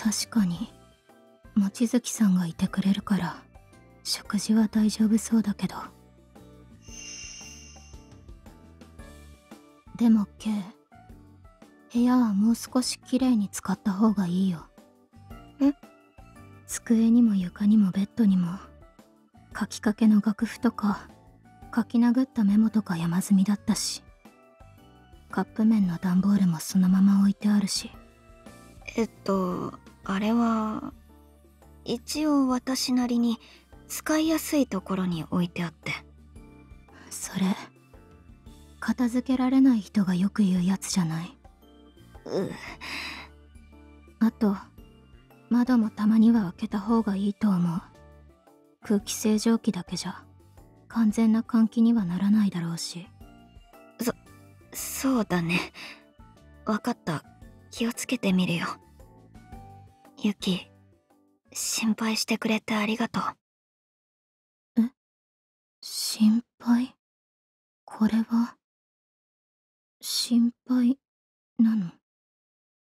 確かに望月さんがいてくれるから食事は大丈夫そうだけど。でも K、 部屋はもう少しきれいに使った方がいいよ。 え？ 机にも床にもベッドにも書きかけの楽譜とか書き殴ったメモとか山積みだったし、カップ麺の段ボールもそのまま置いてあるし。 あれは一応私なりに使いやすいところに置いてあって。 それ片付けられない人がよく言うやつじゃない？あと窓もたまには開けた方がいいと思う。空気清浄機だけじゃ完全な換気にはならないだろうし。 そうだね。わかった。気をつけてみるよ。ユキ、心配してくれてありがとう。 心配？これは心配なの？